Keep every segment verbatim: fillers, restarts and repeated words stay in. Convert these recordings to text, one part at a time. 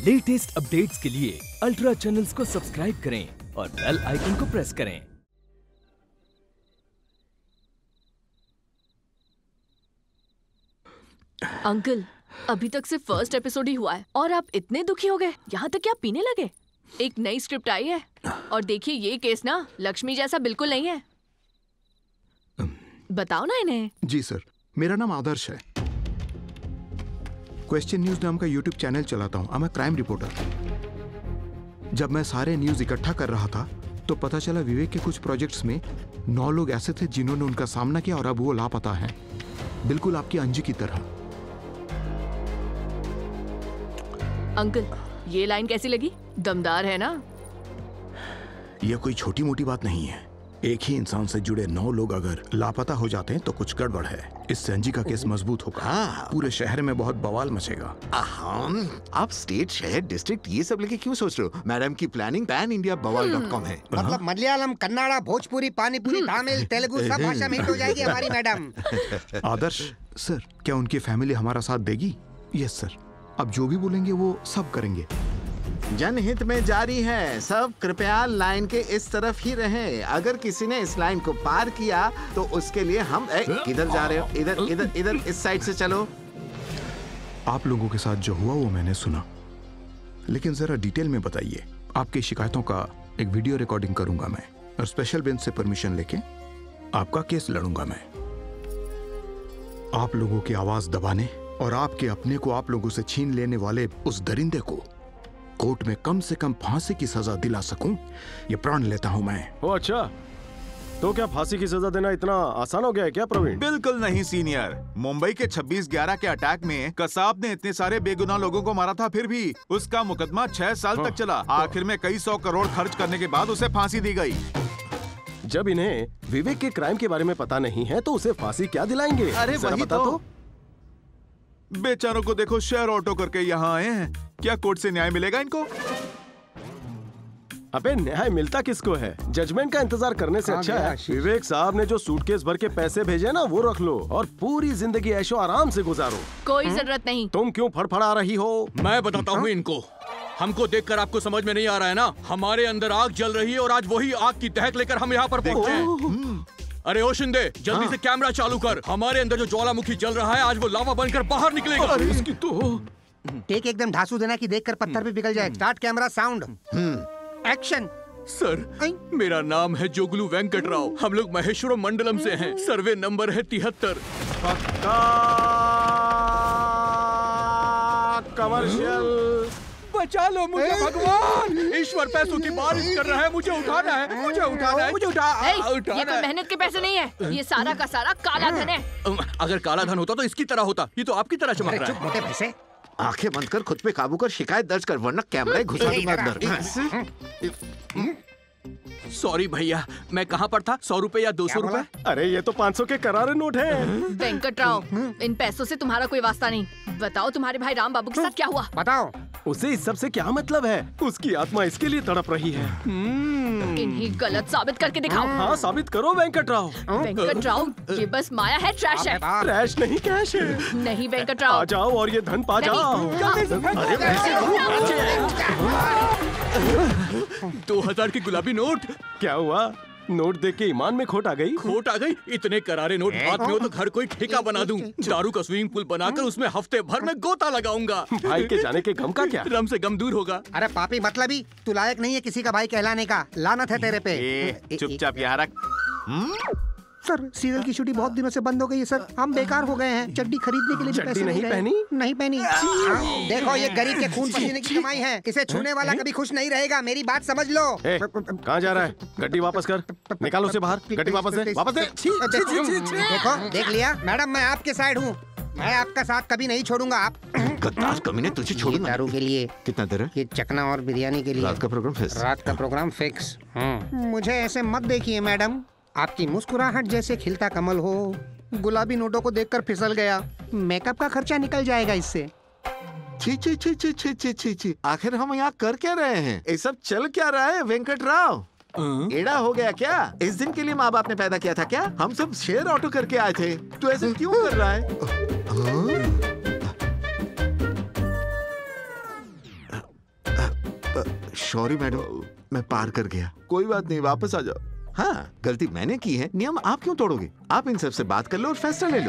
Latest updates के लिए ultra channels को सब्सक्राइब करें और बेल आइकन को प्रेस करें। अंकल, अभी तक सिर्फ फर्स्ट एपिसोड ही हुआ है और आप इतने दुखी हो गए, यहाँ तक कि आप पीने लगे। एक नई स्क्रिप्ट आई है और देखिए ये केस ना लक्ष्मी जैसा बिल्कुल नहीं है। बताओ ना इन्हें। जी सर, मेरा नाम आदर्श है। क्वेश्चन न्यूज नाम का यूट्यूब चैनल चलाता हूँ। मैं क्राइम रिपोर्टर। जब मैं सारे न्यूज इकट्ठा कर रहा था तो पता चला विवेक के कुछ प्रोजेक्ट्स में नौ लोग ऐसे थे जिन्होंने उनका सामना किया और अब वो लापता हैं, बिल्कुल आपकी अंजी की तरह। अंकल, ये लाइन कैसी लगी? दमदार है ना? यह कोई छोटी मोटी बात नहीं है। एक ही इंसान से जुड़े नौ लोग अगर लापता हो जाते हैं तो कुछ गड़बड़ है। इससे अंजी का केस मजबूत होगा। पूरे शहर में बहुत बवाल मचेगा। आप स्टेट, शहर, डिस्ट्रिक्ट ये सब लेके क्यों सोच रहे हो? मैडम की प्लानिंग पैन इंडिया बवाल डॉट कॉम है। मतलब मलयालम, कन्नड़ा, भोजपुरी, पानीपुरी, तमिल, तेलुगु सब भाषा में हिट हो जाएगी हमारी मैडम। आदर्श सर, क्या उनकी फैमिली हमारा साथ देगी? यस सर, अब जो भी बोलेंगे वो सब करेंगे। जनहित में जारी है, सब कृपया लाइन के इस तरफ ही रहें। अगर किसी ने इस लाइन को पार किया तो उसके लिए हम किधर जा रहे हो? इधर इधर इधर इस साइड से चलो। आप लोगों के साथ जो हुआ वो मैंने सुना, लेकिन जरा डिटेल में बताइए। आपकी शिकायतों का एक वीडियो रिकॉर्डिंग करूंगा मैं और स्पेशल बेंच से परमिशन लेके आपका केस लड़ूंगा मैं। आप लोगों की आवाज दबाने और आपके अपने को आप लोगों से छीन लेने वाले उस दरिंदे को कोर्ट में कम से कम फांसी की सजा दिला सकूं, ये प्रण लेता हूं मैं। ओ अच्छा, तो क्या फांसी की सजा देना इतना आसान हो गया है क्या प्रवीण? बिल्कुल नहीं सीनियर। मुंबई के छब्बीस ग्यारह के अटैक में कसाब ने इतने सारे बेगुनाह लोगों को मारा था, फिर भी उसका मुकदमा छह साल हाँ, तक चला। आखिर में कई सौ करोड़ खर्च करने के बाद उसे फांसी दी गई। जब इन्हें विवेक के क्राइम के बारे में पता नहीं है तो उसे फांसी क्या दिलाएंगे? अरे वही तो, तो? बेचारों को देखो, शेयर ऑटो करके यहाँ आए हैं। क्या कोर्ट से न्याय मिलेगा इनको? अबे न्याय मिलता किसको है? जजमेंट का इंतजार करने से अच्छा है विवेक साहब ने जो सूटकेस भर के पैसे भेजे ना वो रख लो और पूरी जिंदगी ऐशो आराम से गुजारो। कोई जरूरत नहीं। तुम क्यों फड़फड़ा रही हो? मैं बताता हूँ इनको। हमको देखकर आपको समझ में नहीं आ रहा है ना? हमारे अंदर आग जल रही है और आज वही आग की दहक लेकर हम यहाँ पर पहुँचे हैं। अरे ओ शिंदे, जल्दी से कैमरा चालू कर। हमारे अंदर जो ज्वालामुखी जल रहा है आज वो लावा बनकर बाहर निकलेगा। अरे इसकी तो टेक एकदम धांसू देना कि देखकर पत्थर भी पिघल जाए। Start camera, sound, action. Sir, मेरा नाम है जोगलू वेंकट राव। हम लोग महेश्वरम मंडलम से हैं। सर्वे नंबर है तिहत्तर। पक्का कमर्शियल। बचा लो मुझे भगवान। ईश्वर पैसों की बारिश कर रहा है, मुझे उठाना है, मुझे उठाना है, मुझे उठा, उठाना ये कोई मेहनत के पैसे नहीं है, ये सारा का सारा काला धन है। अगर काला धन होता तो इसकी तरह होता, ये तो आपकी तरह चमक रहा है। मोटे पैसे। आंखें बंद कर, खुद पे काबू कर, शिकायत दर्ज कर, वरना कैमरा घुसा दूंगा अंदर। सॉरी भैया, मैं कहाँ पर था? सौ रुपए या दो सौ रुपए? अरे ये तो पाँच सौ के करारे नोट है। वेंकट राव, इन पैसों से तुम्हारा कोई वास्ता नहीं। बताओ तुम्हारे भाई राम बाबू के साथ क्या हुआ? बताओ। उसे इस सब से क्या मतलब है? उसकी आत्मा इसके लिए तड़प रही है। इन्हें गलत साबित करके दिखाओ। हाँ, साबित करो वेंकट राव। वेंकट राव, ये बस माया है, ट्रैश है। ट्रैश नहीं, कैश है। नहीं वेंकट राव, आ जाओ और ये धन पा जाओ। दो हजार की गुलाबी नोट। क्या हुआ? नोट देख के ईमान में खोट आ गई? खोट आ गई? इतने करारे नोट हाथ में हो तो घर कोई ठेका बना दूं। दारू का स्विमिंग पूल बनाकर उसमें हफ्ते भर में गोता लगाऊंगा। भाई के जाने के गम का क्या? रम से गम दूर होगा। अरे पापी मतलबी, तू लायक नहीं है किसी का भाई कहलाने का। लानत है तेरे पे। चुपचाप यहाँ रख। सर, सीरियल की शूटिंग बहुत दिनों से बंद हो गई है सर। हम बेकार हो गए हैं। चड्डी खरीदने के लिए भी पैसे नहीं पहनी नहीं पहनी। देखो, ये गरीब के खून पसीने की कमाई है। इसे छूने वाला कभी खुश नहीं रहेगा। मेरी बात समझ लो। कहाँ जा रहा है? गड्डी वापस कर, निकालो उसे बाहर। गड्डी वापस दे, वापस दे। देखो, देख लिया मैडम, मैं आपके साइड हूँ। मैं आपका साथ कभी नहीं छोड़ूंगा। आप गद्दार कमीने, तुझे छोड़ूंगा। दारू के लिए कितना देर है? ये चकना और बिरयानी के लिए रात का प्रोग्राम फिक्स। रात का प्रोग्राम फिक्स। मुझे ऐसे मत देखिए मैडम। आपकी मुस्कुराहट जैसे खिलता कमल हो। गुलाबी नोटों को देखकर फिसल गया। मेकअप का खर्चा निकल जाएगा इससे। छी छी छी छी छी छी छी छी। आखिर हम यहाँ कर क्या रहे हैं? ये सब चल क्या रहा है वेंकट राव? एड़ा हो गया क्या? इस दिन के लिए माँ बाप ने पैदा किया था क्या? हम सब शेयर ऑटो करके आए थे। तू ऐसे क्यों कर रहा है? सॉरी मैडम, मैं पार कर गया। कोई बात नहीं, वापस आ जाओ। हाँ, गलती मैंने की है, नियम आप क्यों तोड़ोगे? आप इन सब से बात कर लो और फैसला ले लो।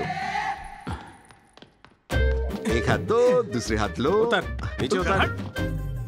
एक हाथ दो, दूसरे हाथ लो। उतर, नीचे उतर।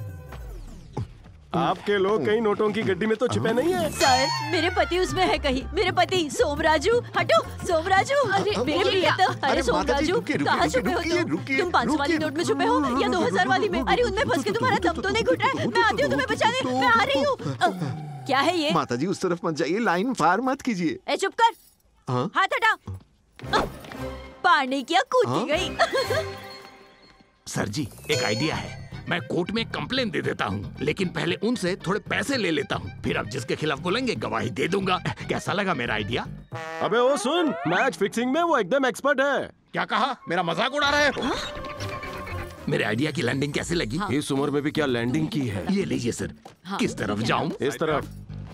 आपके लोग कहीं नोटों की गड्डी में तो छुपे नहीं है। सर, मेरे पति उसमें है कहीं। मेरे पति सोमराजू, हटो सोमराजू। अरे मेरे प्रियतम, अरे सोमराजू कहाँ छुपे हो तुम? तुम पाँच सौ वाली नोट में छुपे हो या दो हजार वाली में? अरे उनमें फंस के तुम्हारा दम तो नहीं घुट रहा है? मैं आती हूँ तुम्हें बचाने, मैं आ रही हूँ। क्या है ये? माता जी उस तरफ मत जाइए, लाइन पार मत कीजिए। ए चुप कर, हाथ हटा। पानी क्या कूद गई। सर जी, एक आइडिया है। मैं कोर्ट में कंप्लेन दे देता हूँ, लेकिन पहले उनसे थोड़े पैसे ले लेता हूँ, फिर अब जिसके खिलाफ बोलेंगे गवाही दे दूंगा। कैसा लगा मेरा आइडिया? अबे वो सुन, मैच फिक्सिंग में वो एकदम एक्सपर्ट है। क्या कहा? मेरा मजाक उड़ा रहे हो? मेरे आइडिया की लैंडिंग कैसे लगी? हाँ। इस उम्र में भी क्या लैंडिंग की है? ये लीजिए सर। हाँ। किस तरफ जाऊँ? इस तरफ।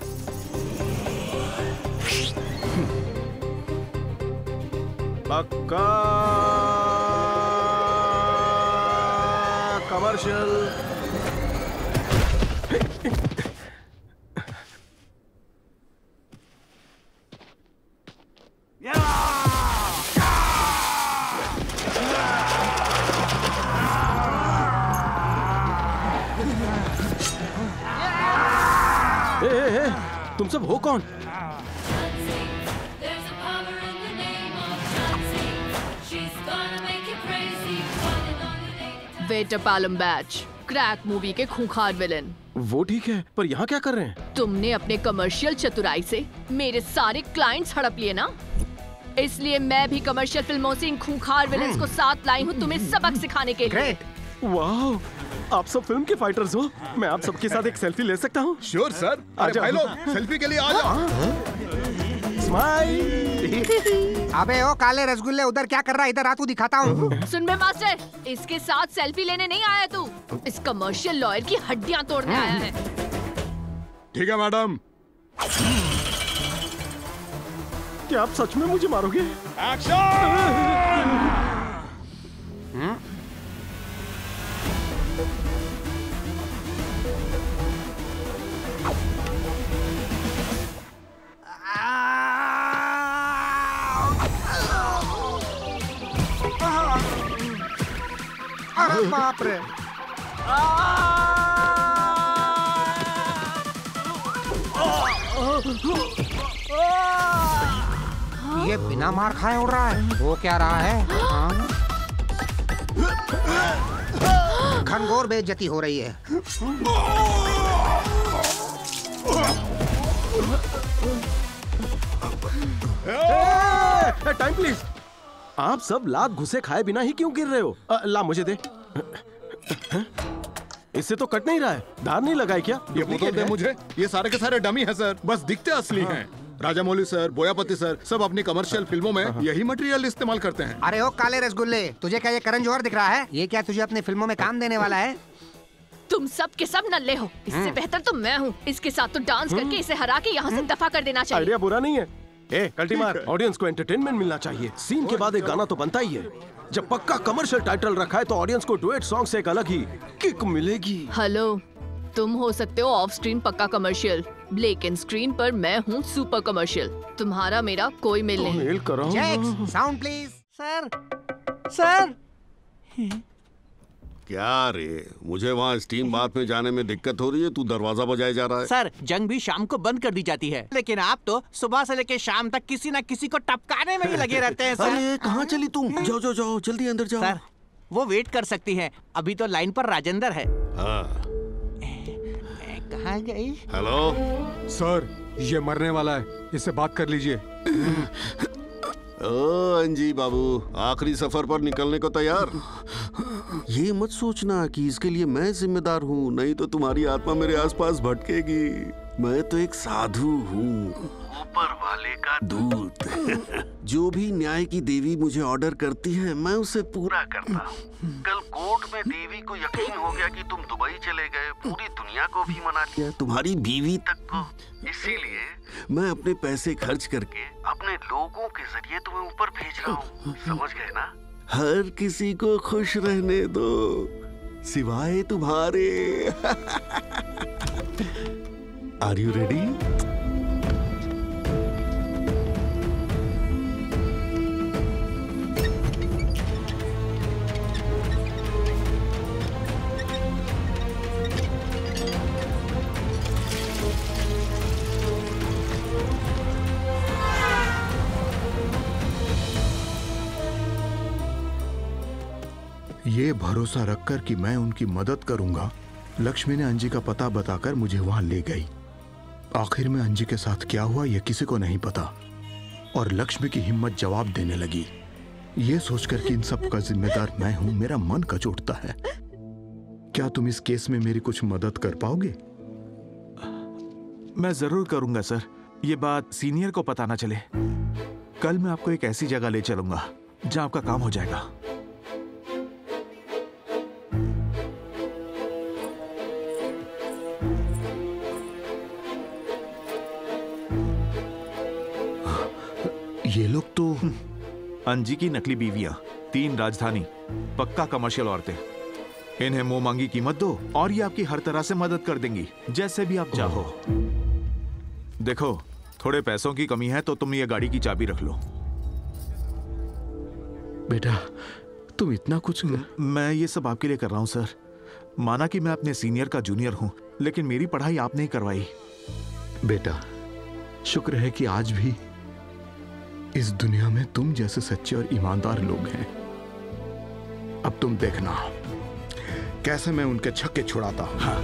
पक्का कमर्शियल। ए, ए, ए, तुम सब हो कौन? Waiter Palam batch, crack movie के खूंखार विलेन। वो ठीक है, पर यहाँ क्या कर रहे हैं? तुमने अपने कमर्शियल चतुराई से मेरे सारे क्लाइंट्स हड़प लिए ना, इसलिए मैं भी कमर्शियल फिल्मों से इन खूंखार विलेन्स को साथ लाई हूँ तुम्हें सबक सिखाने के लिए। वाह, आप सब फिल्म के फाइटर्स हो। मैं आप सबके साथ एक सेल्फी ले सकता हूँ? Sure sir. अरे भाई लोग, सेल्फी के लिए आ जाओ। स्माइल। अबे ओ काले रसगुल्ले, उधर क्या कर रहा है? इधर आ, तू दिखाता हूँ। सुन बे मास्टर, इसके साथ सेल्फी लेने नहीं आया तू, इस कमर्शियल लॉयर की हड्डियां तोड़ने आया है। ठीक है मैडम। क्या आप सच में मुझे मारोगे? एक्शन! अरे बाप रे। ये बिना मार खाए उड़ रहा है। वो क्या रहा है? घनघोर बेइज्जती हो रही है। Time please. आप सब लात घुसे खाए बिना ही क्यों गिर रहे हो? आ, ला मुझे दे। इससे तो कट नहीं रहा है। धार नहीं लगाई क्या? ये बोतल दे मुझे। ये सारे के सारे डमी है सर, बस दिखते असली हैं। राजामौली सर, बोयापति सर, सब अपनी कमर्शियल फिल्मों में यही मटेरियल इस्तेमाल करते हैं। अरे ओ काले रसगुल्ले, तुझे क्या ये करण जौहर दिख रहा है? ये क्या तुझे अपनी फिल्मों में काम देने वाला है? तुम सब के सब नल्ले हो, इससे बेहतर तो मैं हूँ। इसके साथ तो डांस करके इसे हरा के यहाँ से दफा कर देना चाहिए। आइडिया बुरा नहीं है। ए, कल्टी मार। ऑडियंस को एंटरटेनमेंट मिलना चाहिए। सीन के बाद एक गाना तो बनता ही है। जब पक्का कमर्शियल टाइटल रखा है तो ऑडियंस को डुएट सॉन्ग से एक अलग ही किक मिलेगी। हेलो, तुम हो सकते हो ऑफ स्क्रीन पक्का कमर्शियल, लेकिन स्क्रीन पर मैं हूँ सुपर कमर्शियल। तुम्हारा मेरा कोई मेल नहीं। मेल करो। Sound please. Sir, sir. क्या रे, मुझे वहाँ स्टीम बाथ में जाने में दिक्कत हो रही है, तू दरवाजा बजाए जा रहा है। सर, जंग भी शाम को बंद कर दी जाती है, लेकिन आप तो सुबह से लेकर शाम तक किसी न किसी को टपकाने में ही लगे रहते हैं। सर, अरे कहाँ चली तुम? जाओ जाओ जाओ, जल्दी अंदर जाओ। सर, वो वेट कर सकती है, अभी तो लाइन पर राजेंद्र है। हाँ। कहाँ गई? हेलो सर, ये मरने वाला है, इससे बात कर लीजिए। ओ अंजी बाबू, आखिरी सफर पर निकलने को तैयार? ये मत सोचना कि इसके लिए मैं जिम्मेदार हूँ, नहीं तो तुम्हारी आत्मा मेरे आसपास भटकेगी। मैं तो एक साधु हूँ, ऊपर वाले का दूत। जो भी न्याय की देवी मुझे ऑर्डर करती है, मैं उसे पूरा करता हूँ। कल कोर्ट में देवी को यकीन हो गया कि तुम दुबई चले गए, पूरी दुनिया को भी मना लिया, तुम्हारी बीवी तक को। इसीलिए मैं अपने पैसे खर्च करके अपने लोगों के जरिए तुम्हें ऊपर भेज रहा हूँ। समझ गए ना? हर किसी को खुश रहने दो, सिवाय तुम्हारे। Are you ready? ये भरोसा रखकर कि मैं उनकी मदद करूंगा, लक्ष्मी ने अंजी का पता बताकर मुझे वहां ले गई। आखिर में अंजी के साथ क्या हुआ यह किसी को नहीं पता, और लक्ष्मी की हिम्मत जवाब देने लगी। ये सोचकर कि इन सब का जिम्मेदार मैं हूं, मेरा मन कचोटता है। क्या तुम इस केस में मेरी कुछ मदद कर पाओगे? मैं जरूर करूंगा सर। ये बात सीनियर को पता ना चले। कल मैं आपको एक ऐसी जगह ले चलूंगा जहां आपका काम हो जाएगा। ये लोग तो अंजी की नकली बीवियां, तीन राजधानी, पक्का कमर्शियल औरतें। इन्हें मुंह मांगी कीमत दो और ये आपकी हर तरह से मदद कर देंगी, जैसे भी आप चाहो। देखो, थोड़े पैसों की कमी है तो तुम ये गाड़ी की चाबी रख लो। बेटा, तुम इतना कुछ कर... मैं ये सब आपके लिए कर रहा हूं सर। माना कि मैं अपने सीनियर का जूनियर हूं, लेकिन मेरी पढ़ाई आपने ही करवाई। बेटा, शुक्र है कि आज भी इस दुनिया में तुम जैसे सच्चे और ईमानदार लोग हैं। अब तुम देखना कैसे मैं उनके छक्के छुड़ाता हूं। हाँ।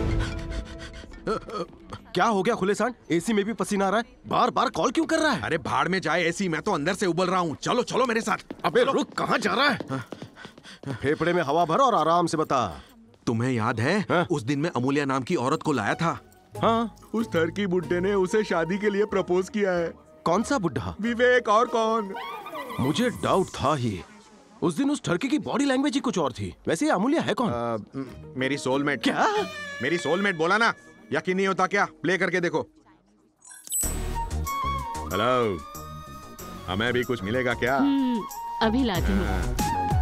क्या हो गया खुले सांड? एसी में भी पसीना आ रहा है। बार बार कॉल क्यों कर रहा है? अरे भाड़ में जाए एसी, मैं तो अंदर से उबल रहा हूँ। चलो चलो मेरे साथ। अबे रुक, कहाँ जा रहा है? फेफड़े में हवा भर और आराम से बता। तुम्हें याद है हा? उस दिन मैं अमूल्या नाम की औरत को लाया था। हाँ, उस थरकी बुड्ढे ने उसे शादी के लिए प्रपोज किया है। कौन सा बुड्ढा? विवेक, और कौन? मुझे डाउट था ही। उस दिन उस ठरकी की बॉडी लैंग्वेज ही कुछ और थी। वैसे ये अमूल्या है कौन? आ, मेरी सोलमेट। क्या? मेरी सोलमेट बोला ना, यकीन नहीं होता क्या? प्ले करके देखो। हेलो, हमें भी कुछ मिलेगा क्या? अभी लाती हूँ।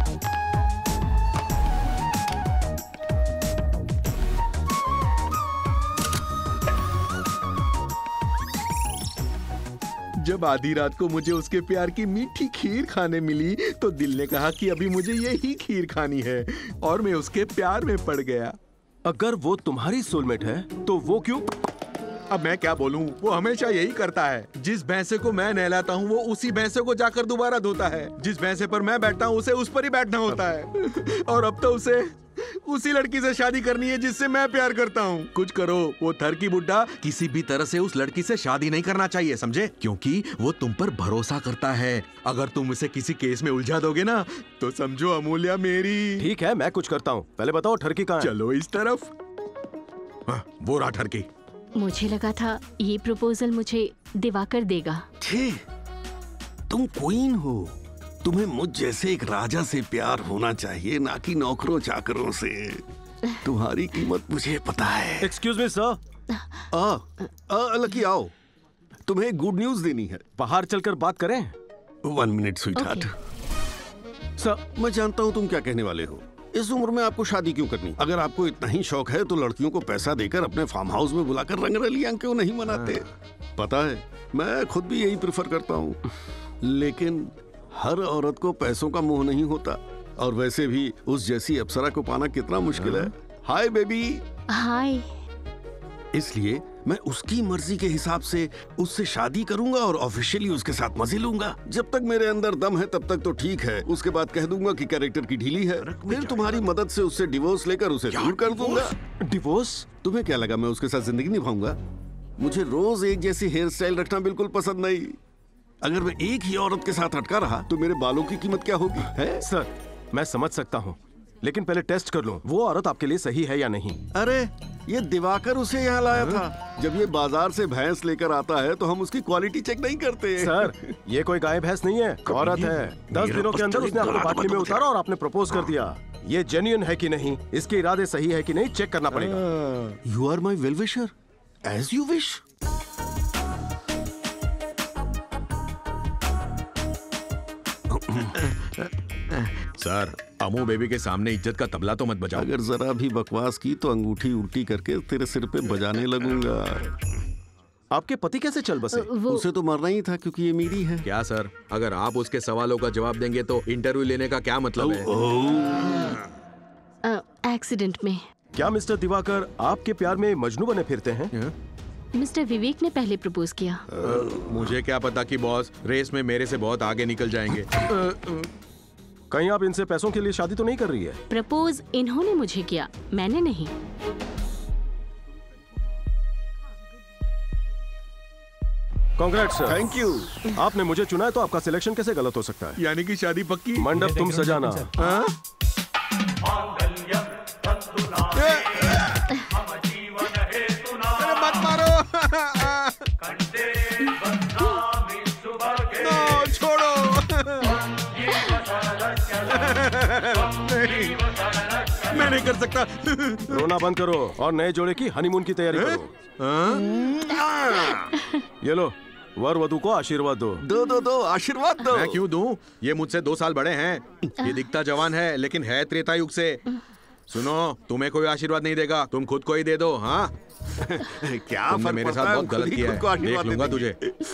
जब आधी रात को मुझे उसके प्यार की मीठी खीर खाने मिली तो दिल ने कहा कि अभी मुझे यही खीर खानी है, और मैं उसके प्यार में पड़ गया। अगर वो तुम्हारी सोलमेट है तो वो क्यों? अब मैं क्या बोलूं, वो हमेशा यही करता है। जिस भैंसे को मैं नहलाता हूं वो उसी भैंसे को जाकर दोबारा धोता है। जिस भैंसे पर मैं बैठता हूं उसे उस पर ही बैठना होता है। और अब तो उसे उसी लड़की से शादी करनी है जिससे मैं प्यार करता हूँ। कुछ करो, वो थरकी बुड्ढा किसी भी तरह से उस लड़की से शादी नहीं करना चाहिए, समझे? क्योंकि वो तुम पर भरोसा करता है। अगर तुम उसे किसी केस में उलझा दोगे ना तो समझो अमूल्या मेरी। ठीक है, मैं कुछ करता हूँ। पहले बताओ ठरकी कहाँ है? चलो इस तरफ। हाँ, वो रहा ठरकी। मुझे लगा था ये प्रपोजल मुझे दिवाकर देगा। छे, तुम क्वीन हो। तुम्हें मुझ जैसे एक राजा से प्यार होना चाहिए, ना कि नौकरों चाकरों से। तुम्हारी कीमत मुझे पता है। Excuse me sir. आ, आ, लकी आओ, तुम्हें गुड न्यूज देनी है। बाहर चलकर बात करें? One minute sweetheart. सर, मैं जानता हूँ तुम क्या कहने वाले हो। इस उम्र में आपको शादी क्यों करनी? अगर आपको इतना ही शौक है तो लड़कियों को पैसा देकर अपने फार्म हाउस में बुलाकर रंगरलियां क्यों नहीं मनाते? पता है, मैं खुद भी यही प्रेफर करता हूँ, लेकिन हर औरत को पैसों का मोह नहीं होता। और वैसे भी उस जैसी अप्सरा को पाना कितना मुश्किल है। Hi baby. हाय। इसलिए मैं उसकी मर्जी के हिसाब से उससे शादी करूंगा और ऑफिशियली उसके साथ मजे लूंगा। जब तक मेरे अंदर दम है तब तक तो ठीक है, उसके बाद कह दूंगा कि कैरेक्टर की ढीली है। फिर तुम्हारी मदद से उससे डिवोर्स लेकर उसे दूर कर दूंगा। डिवोर्स? तुम्हें क्या लगा मैं उसके साथ जिंदगी निभाऊंगा? मुझे रोज एक जैसी हेयर स्टाइल रखना बिल्कुल पसंद नहीं। अगर मैं एक ही औरत के साथ अटका रहा तो मेरे बालों की कीमत क्या होगी? है? सर, मैं समझ सकता हूँ, लेकिन पहले टेस्ट कर लूं वो औरत आपके लिए सही है या नहीं। अरे, ये दिवाकर उसे यहाँ लाया था। जब ये बाजार से भैंस लेकर आता है तो हम उसकी क्वालिटी चेक नहीं करते। सर, ये कोई गाय भैंस नहीं है, औरत है। दस दिनों के अंदर उसने आपको पाटली में उतारा और आपने प्रपोज कर दिया। ये जेन्युइन है कि नहीं, इसके इरादे सही है कि नहीं, चेक करना पड़ेगा। You are my well wisher, as you wish. Sir, Amu baby के सामने इज्जत का तबला तो मत बजाओ। अगर जरा भी बकवास की तो अंगूठी उल्टी करके तेरे सिर पे बजाने लगूंगा। आपके पति कैसे चल बसे? उसे तो मरना ही था क्योंकि ये मेरी है। क्या सर, अगर आप उसके सवालों का जवाब देंगे तो इंटरव्यू लेने का क्या मतलब है? एक्सीडेंट में। क्या मिस्टर दिवाकर आपके प्यार में मजनू बने फिरते हैं? मिस्टर विवेक ने पहले प्रपोज किया। आ, मुझे क्या पता कि बॉस रेस में मेरे से बहुत आगे निकल जाएंगे। कहीं आप इनसे पैसों के लिए शादी तो नहीं कर रही है? प्रपोज इन्होंने मुझे किया, मैंने नहीं। Congrats sir. Thank you. आपने मुझे चुना है तो आपका सिलेक्शन कैसे गलत हो सकता है? यानी कि शादी पक्की? मंडप तुम सजाना। मत मारो। नो, छोड़ो। नहीं, मैं नहीं कर सकता। रोना बंद करो और नए जोड़े की हनीमून की तैयारी करो। ये लो, वर वधु को आशीर्वाद दो। दो दो दो आशीर्वाद दो। मैं क्यों दूं? ये मुझसे दो साल बड़े हैं। ये दिखता जवान है लेकिन है त्रेता युग से। सुनो, तुम्हें कोई आशीर्वाद नहीं देगा, तुम खुद को ही दे दो। हाँ क्या तुमने मेरे साथ बहुत गलत किया है, देख लूंगा तुझे।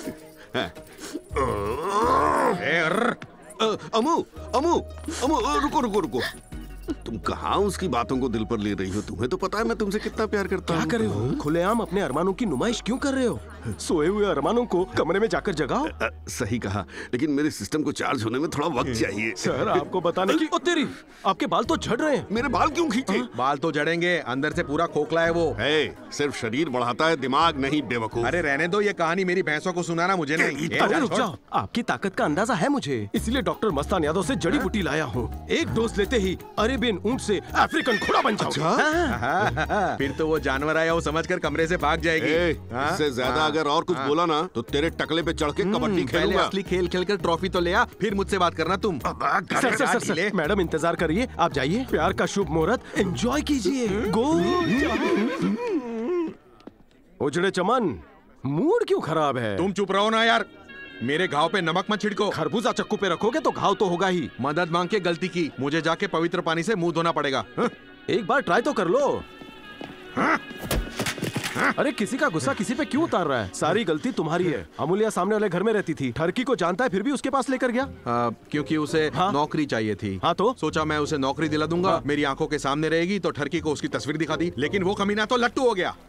अमू अमू अमू रुको रुको रुको, तुम कहाँ उसकी बातों को दिल पर ले रही हो? तुम्हें तो पता है मैं तुमसे कितना प्यार करता हूँ। क्या कर रहे हो? खुलेआम अपने अरमानों की नुमाइश क्यों कर रहे हो? सोए हुए अरमानों को कमरे में जाकर जगाओ। आ, सही कहा, लेकिन मेरे सिस्टम को चार्ज होने में थोड़ा वक्त चाहिए। सर, आपको बताने की। ओ तेरी, आपके बाल तो झड़ रहे हैं। मेरे बाल क्यों खींचे? बाल तो झड़ेंगे, अंदर से पूरा खोखला है वो। है, सिर्फ शरीर बढ़ाता है, दिमाग नहीं बेवकूफ। अरे रहने दो, ये कहानी मेरी भैंसों को सुनाना मुझे नहीं। अरे रुक जाओ, आपकी ताकत का अंदाजा है मुझे, इसलिए डॉक्टर मस्तान यादव से जड़ी बूटी लाया हूँ। एक डोज लेते ही अरेबियन ऊंट से अफ्रीकन घोड़ा बन जाओगे। फिर तो वो जानवर आया वो समझकर कमरे से भाग जाएगी। इससे ज्यादा अगर और कुछ बोला ना तो तेरे टकले पे चढ़ के कबड्डी खेलूंगा। असली खेल खेलकर ट्रॉफी तो ले आ, फिर मुझसे बात करना तुम। सर सर सर, मैडम इंतजार करिए, आप जाइए। प्यार का शुभ मुहूर्त एंजॉय कीजिए। गो उजड़े चमन, मूड क्यों खराब है? तुम चुप रहो ना यार, मेरे घाव पे नमक मत छिड़को। खरबूजा चक्कू पे रखोगे तो घाव तो होगा ही। मदद मांग के गलती की, मुझे जाके पवित्र पानी से मुंह धोना पड़ेगा। हा? एक बार ट्राई तो कर लो। हा? अरे किसी का गुस्सा किसी पे क्यों उतार रहा है? सारी गलती तुम्हारी है। अमूल्या सामने वाले घर में रहती थी, ठरकी को जानता है फिर भी उसके पास लेकर गया। आ, क्योंकि उसे हाँ? नौकरी चाहिए थी। हाँ तो सोचा मैं उसे नौकरी दिला दूंगा। हाँ? मेरी आंखों के सामने रहेगी तो ठरकी को उसकी तस्वीर दिखा दी, लेकिन वो कमीना तो लट्टू हो गया।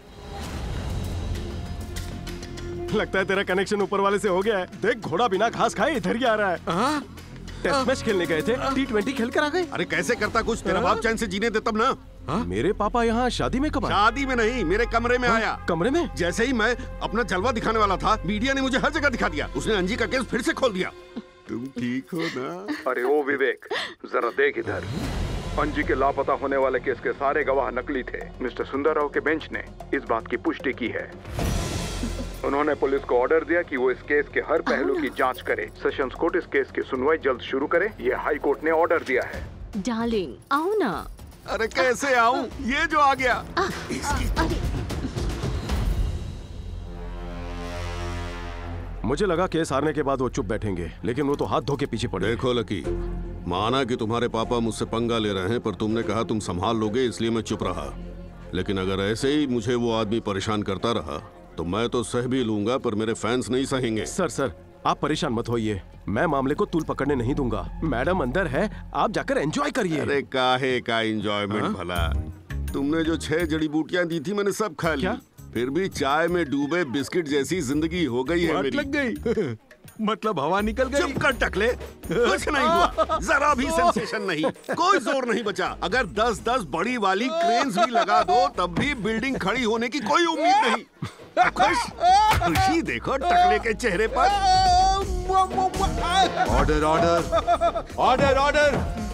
लगता है तेरा कनेक्शन ऊपर वाले से हो गया है। देख, घोड़ा बिना घास खाए इधर ही आ रहा है। हाँ? टेस्ट मैच खेलने गए थे, टी ट्वेंटी खेल कर आ गए। अरे कैसे करता कुछ, तेरा बाप चैन से जीने दे तब ना। हाँ? मेरे पापा यहाँ शादी में कब आए? शादी में नहीं, मेरे कमरे में हाँ? आया। कमरे में? जैसे ही मैं अपना जलवा दिखाने वाला था, मीडिया ने मुझे हर जगह दिखा दिया। उसने अंजी का केस फिर से खोल दिया। तुम ठीक हो ना? अरे ओ विवेक, जरा देख इधर। अंजी के लापता होने वाले केस के सारे गवाह नकली थे। मिस्टर सुंदरराव के बेंच ने इस बात की पुष्टि की है। उन्होंने पुलिस को ऑर्डर दिया कि वो इस केस के हर पहलू की जांच करे। सेशंस कोर्ट इस केस की सुनवाई जल्द शुरू करे, ये हाई कोर्ट ने ऑर्डर दिया है। डार्लिंग, आओ ना। अरे कैसे आऊं? ये जो आ गया। आ, आ, अरे मुझे लगा केस हारने के बाद वो चुप बैठेंगे, लेकिन वो तो हाथ धो के पीछे पड़े। देखो लकी, माना कि तुम्हारे पापा मुझसे पंगा ले रहे हैं, पर तुमने कहा तुम संभाल लोगे इसलिए मैं चुप रहा। लेकिन अगर ऐसे ही मुझे वो आदमी परेशान करता रहा तो मैं तो सह भी लूंगा, पर मेरे फैंस नहीं सहेंगे। सर सर, आप परेशान मत होइए, मैं मामले को तूल पकड़ने नहीं दूंगा। मैडम अंदर है, आप जाकर एंजॉय करिए। अरे काहे का एंजॉयमेंट भला? तुमने जो छह जड़ी बूटियां दी थी मैंने सब खा ली, फिर भी चाय में डूबे बिस्किट जैसी जिंदगी हो गई है मेरी। लग गई। मतलब हवा निकल गई। चुप कर टकले, कुछ नहीं हुआ, जरा भी सेंसेशन नहीं, कोई जोर नहीं बचा। अगर दस दस बड़ी वाली क्रेन्स भी लगा दो तब भी बिल्डिंग खड़ी होने की कोई उम्मीद नहीं। खुश खुशी देखो टकले के चेहरे पर। Order order order order